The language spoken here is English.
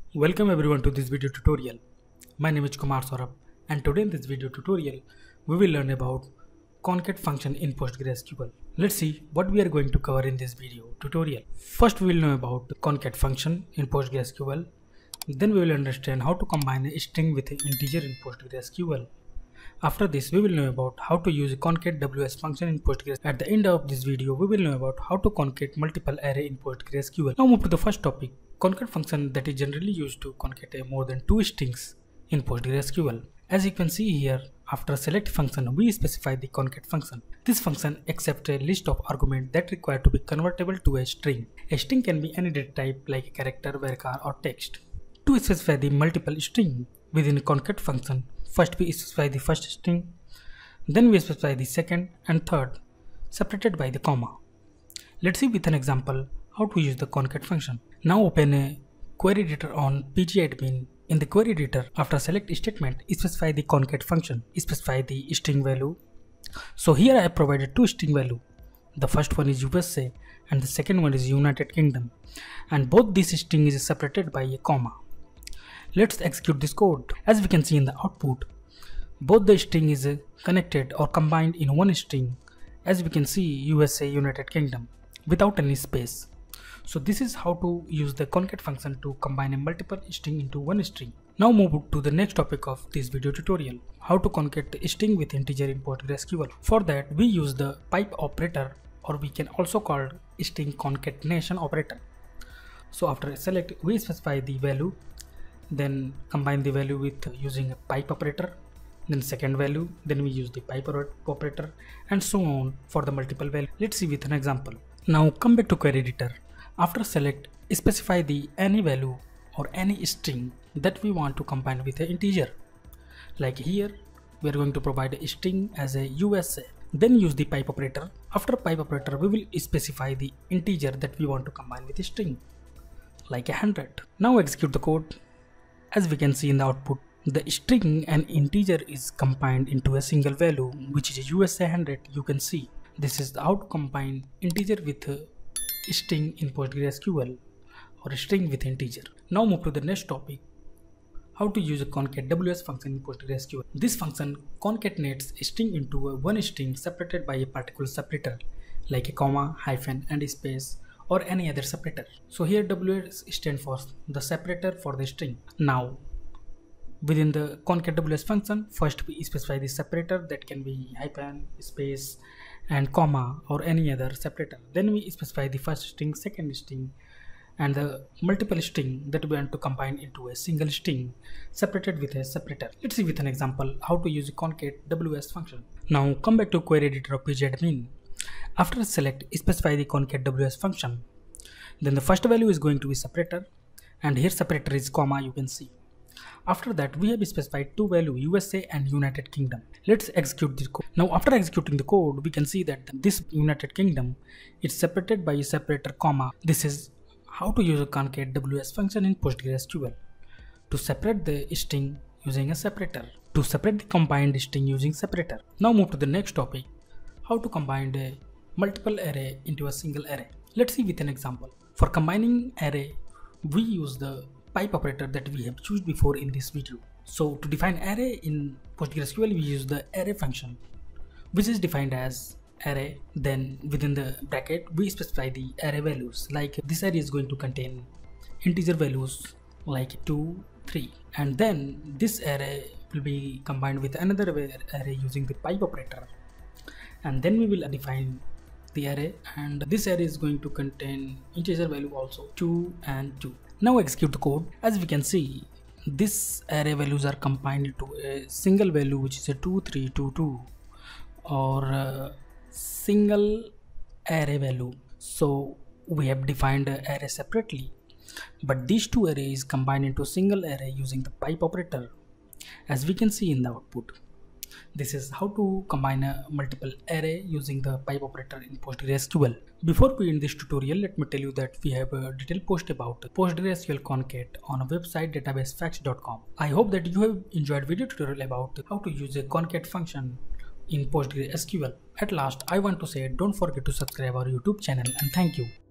Welcome everyone to this video tutorial. My name is Kumar Saurabh, and today in this video tutorial we will learn about concat function in PostgreSQL. Let's see what we are going to cover in this video tutorial. First we will know about the concat function in PostgreSQL. Then we will understand how to combine a string with an integer in PostgreSQL. After this we will know about how to use a concat WS function in Postgres. At the end of this video we will know about how to concat multiple array in PostgreSQL. Now move to the first topic. Concat function that is generally used to concatenate more than two strings in PostgreSQL. As you can see here, after select function we specify the concat function. This function accepts a list of arguments that require to be convertible to a string. A string can be any data type like a character, varchar or text. To specify the multiple string within a concat function, first we specify the first string, then we specify the second and third separated by the comma. Let's see with an example how to use the concat function. Now open a query editor on pgadmin. In the query editor, after select statement, specify the concat function, specify the string value. So here I have provided two string value. The first one is USA and the second one is United Kingdom, and both these string is separated by a comma. Let's execute this code. As we can see in the output, both the string is connected or combined in one string. As we can see, USA United Kingdom without any space. So this is how to use the concat function to combine a multiple string into one string. Now move to the next topic of this video tutorial, how to concat the string with integer in PostgreSQL. For that we use the pipe operator, or we can also call string concatenation operator. So after select we specify the value, then combine the value with using a pipe operator, then second value, then we use the pipe operator, and so on for the multiple value. Let's see with an example. Now come back to query editor. After select, specify the any value or any string that we want to combine with an integer. Like here, we are going to provide a string as a USA. Then use the pipe operator. After pipe operator, we will specify the integer that we want to combine with a string, like 100. Now execute the code. As we can see in the output, the string and integer is combined into a single value, which is USA 100. You can see this is how to combine integer with a string in PostgreSQL, or a string with integer. Now move to the next topic, how to use a concat WS function in PostgreSQL. This function concatenates a string into a one string separated by a particular separator like a comma, hyphen and space, or any other separator. So here WS stands for the separator for the string. Now within the concat WS function, first we specify the separator that can be hyphen, space and comma or any other separator. Then we specify the first string, second string and the multiple string that we want to combine into a single string separated with a separator. Let's see with an example how to use a concat WS function. Now come back to query editor of pgadmin. After select, specify the concat WS function. Then the first value is going to be separator, and here separator is comma, you can see. After that we have specified two values, USA and United Kingdom. Let's execute this code. Now after executing the code, we can see that this United Kingdom is separated by a separator comma. This is how to use a concat WS function in PostgreSQL to separate the string using a separator, to separate the combined string using separator. Now move to the next topic, how to combine a multiple array into a single array. Let's see with an example. For combining array, we use the pipe operator that we have chosen before in this video. So to define array in PostgreSQL, we use the array function, which is defined as array. Then within the bracket we specify the array values, like this array is going to contain integer values like 2, 3, and then this array will be combined with another array using the pipe operator, and then we will define the array, and this array is going to contain integer value also 2 and 2. Now execute the code. As we can see, this array values are combined into a single value, which is a 2, 3, 2, 2, or a single array value. So we have defined the array separately, but these two arrays combined into a single array using the pipe operator, as we can see in the output. This is how to combine a multiple array using the pipe operator in PostgreSQL. Before we end this tutorial, let me tell you that we have a detailed post about PostgreSQL concat on our website databasefacts.com. I hope that you have enjoyed video tutorial about how to use a concat function in PostgreSQL. At last, I want to say don't forget to subscribe our YouTube channel, and thank you.